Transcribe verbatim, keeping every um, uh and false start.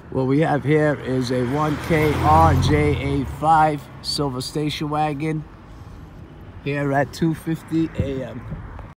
What we have here is a one K R J A five silver station wagon here at two fifty A M